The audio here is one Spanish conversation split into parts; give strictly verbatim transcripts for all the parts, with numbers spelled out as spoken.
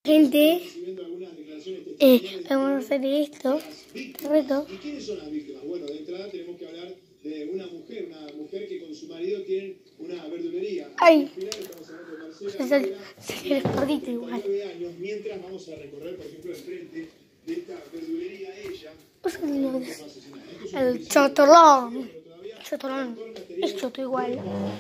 Gente, eh, vamos a hacer esto, reto. ¿Y quiénes son las víctimas? Bueno, de entrada tenemos que hablar de una mujer, una mujer que con su marido tienen una verdulería. Ay, Estamos hablando de Marcela, se salió, se le gordito igual. años, mientras vamos a recorrer, por ejemplo, el frente de esta verdulería, ella. El chotorrón, chotorrón, es choto igual.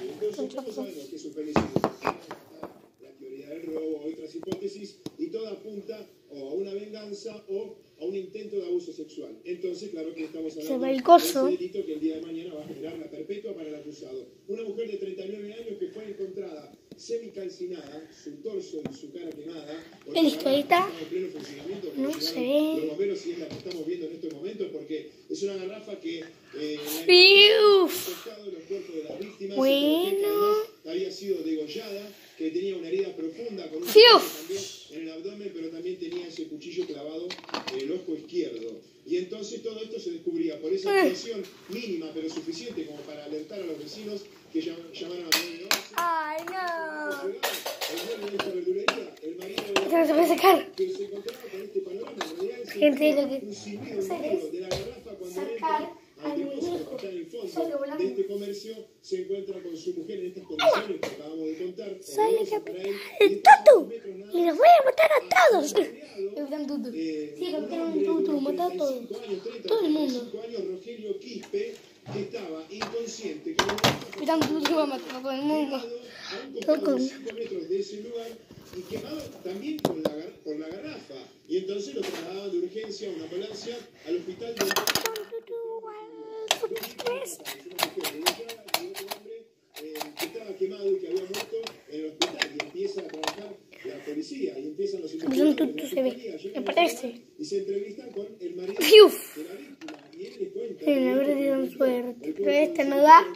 La teoría del robo o otras hipótesis, y todo apunta o a una venganza o a un intento de abuso sexual. Entonces, claro que estamos hablando de ese delito que el día de mañana va a generar la perpetua para el acusado. Una mujer de treinta y nueve años que fue encontrada semicalcinada, su torso y su cara quemada. ¿El historieta? No se ve. Los bomberos sí es la que estamos viendo en estos momentos porque es una garrafa que eh, Fiu. los cuerpos de las víctimas. Bueno. Había sido degollada, que tenía una herida profunda con un Fiu. también en el abdomen, pero también tenía ese cuchillo clavado en el ojo izquierdo. Y entonces todo esto se descubría por esa presión mínima, pero suficiente como para alertar a los vecinos que llamaron a nueve once. Ay, no. El dueño de esta verdulería, el marido de Esto no se puede sacar. que se encontraba con este panorama, en realidad él se Gente, encontraba lo que un silbido negro de la garrafa cuando entra al depósito que está en el fondo de este comercio, se encuentra con su mujer en estas condiciones que acabamos de contar. Soy el capitán del Tutu y los voy a matar a todos. Capitán Tutu. Sí, Capitán Tutu, mató a todos. Todo el mundo. Rogelio Quispe, que estaba inconsciente, Capitán Tutu va a matar a todo el mundo. a cinco metros de ese lugar y quemado también con la, con la garrafa. Y entonces lo trasladaban de urgencia a una ambulancia al hospital de... que estaba quemado y que había muerto en el hospital, y empieza a trabajar la policía y empiezan los investigadores se ve, me parece. y se entrevistan con el marido ¡Fiuf! de la víctima y él le cuenta Sí, la verdad dieron suerte, pero esta no da.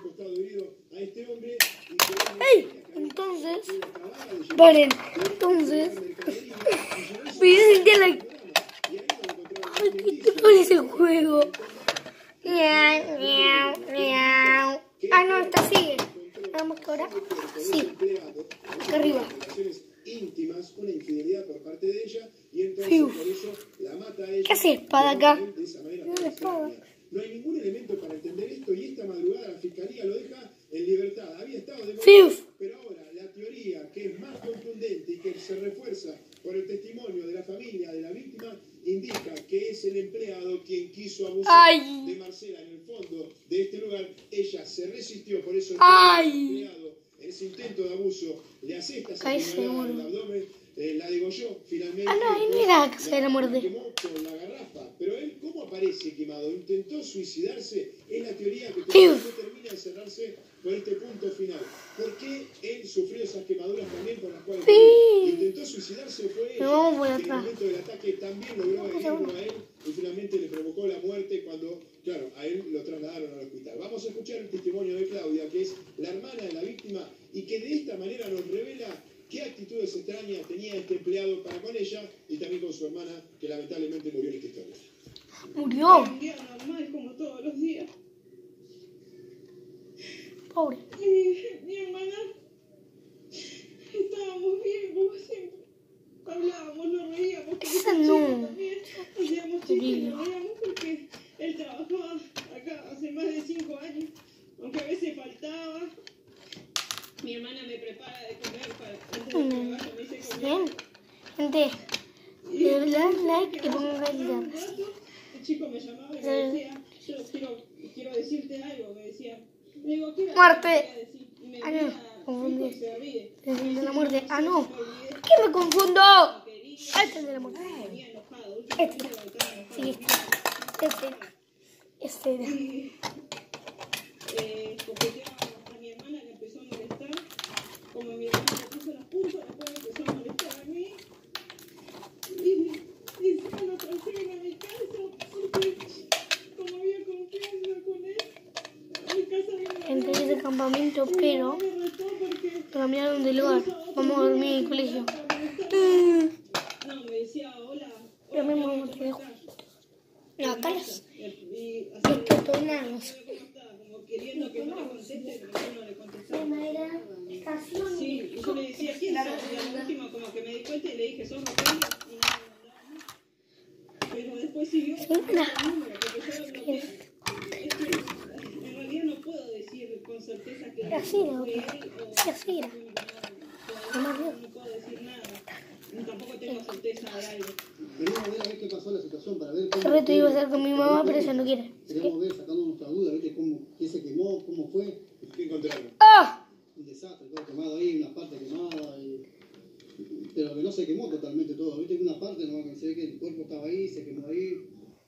¡Ey! Entonces, paren, entonces, voy a sentir la... Ay, ¿qué te parece el juego? Miau, miau, miau. Ah, no, esta sigue. Vamos que ahora sí. Acá arriba. Íntimas, una infidelidad por parte de ella, y entonces Fiu. por eso la mata a ella. ¿Qué hace espada acá? De esa manera, No, la espada. no hay ningún elemento para entender esto, y esta madrugada la fiscalía lo deja en libertad. Había estado de Fiu. pero ahora la teoría que es más contundente y que se refuerza por el testimonio de la familia de la víctima indica que es el empleado quien quiso abusar Ay. de Marcela en el fondo de este lugar. Ella se resistió, por eso el Ay. empleado en ese intento de abuso le hace esta Ay, señalada en el abdomen, eh, la degolló finalmente. Ah, no, ahí no era la casa de la la muerte. quemó con la garrafa, pero él, ¿cómo aparece quemado? ¿Intentó suicidarse? Es la teoría que Fiu. no termina de cerrarse por este punto final. ¿Por qué él sufrió esas quemaduras también por las cuales Sí. intentó suicidarse o fue ella? No, vamos por En el atrás. momento del ataque también logró Vamos herirlo a él y finalmente le provocó la muerte cuando, claro, a él lo trasladaron al hospital. Vamos a escuchar el testimonio de Claudia, que es la hermana de la víctima y que de esta manera nos revela qué actitudes extrañas tenía este empleado para con ella y también con su hermana, que lamentablemente murió en esta historia. Murió. Un día normal como todos los días. Pobre. Mi, mi hermana, estábamos bien como siempre. Hablábamos, nos reíamos. Esa no. También hacíamos chistes, nos reíamos porque él trabajaba acá hace más de cinco años, aunque a veces faltaba. Mi hermana me prepara de comer para antes de que me vaya, me dice comer. Bien. Gente, le doy like y pongan like. El chico me llamaba y me decía, yo quiero, quiero decirte algo, me decía. Le digo, ¿qué era? Muerte. Y me Ah, decía, no, confundí. "Hijo, se ríe". El de la muerte. Ah, no. ¿Qué me confundo? Este es el de la muerte. Este. Sí, este. Este. Este era. Y eh, coqueteaba a mi hermana, que empezó a molestar. Como mi hermana le puso las puntas, después me empezó a molestar a mí. Y, y encima lo trajeron a mi casa, porque como había confianza con él, a mi casa vino. Entré a ese campamento, pero cambiaron de lugar. Vamos a dormir en el colegio. No, me decía, hola. Pero me vamos a quedar juntos. No, acá los Y detonados. como queriendo que no le conteste, pero yo no le contestaba. Era estación. Sí, y yo le decía, ¿quién sos? Y al último como que me di cuenta y le dije, sos y no me mandaba más. Pero después siguió Sí, con no. otro número, porque yo lo bloqueé. Es que en realidad no puedo decir con certeza que Y así, ¿no? fue él o Sí, así era. no, no, no puedo decir nada. Tampoco tengo certeza de algo. Queremos ver a ver qué pasó en la situación para ver cómo. Hace rato iba a estar con mi mamá, pero ella no quiere. Queremos ver, sacando nuestra duda, ¿viste? Cómo, quién se quemó, cómo fue. ¿Qué encontraron? ¡Ah! Un desastre, todo quemado ahí, una parte quemada. Y... Pero que no se quemó totalmente todo, ¿viste? Una parte nomás que se ve que el cuerpo estaba ahí, se quemó ahí.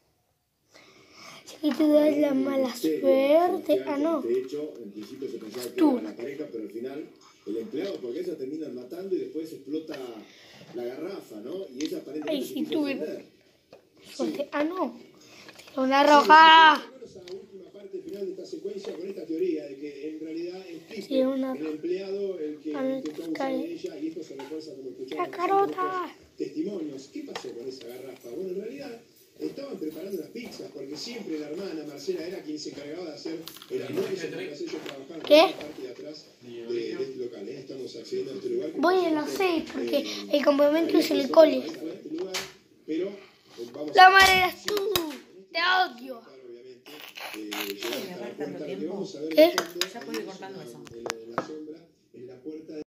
Si te das la mala suerte. Ah, no. De hecho, en principio se pensaba que Tú. era la pareja, pero al final el empleado, porque ella termina matando y después explota la garrafa, ¿no? Y ella aparentemente Ay, se sí, quiso tú. defender. Suerte. Ah, no. Una roja. Sí, a la última parte final de esta secuencia con esta teoría de que en realidad es Pipe, Sí, una- el empleado, el que A ver, intentó abusar cae. de ella, y esto se refuerza como escuchamos La en carota. otros testimonios. ¿Qué pasó con esa garrafa? Bueno, en realidad estaban preparando las pizzas, porque siempre la hermana Marcela era quien se encargaba de hacer el almuerzo mientras ellos trabajaban ¿Qué? en la parte de atrás de, de este local. ¿eh? Estamos accediendo a este lugar. que Voy por a las cierto, seis porque eh, el campamento es en el ahí cole. fue este lugar, pero, eh, vamos La a- madre eres tú. Te odio. obviamente, eh, llegar hasta la puerta, lo que vamos a ver ¿Qué? de fondo, Ya puedo ir ahí es cortando una- eso. en la zona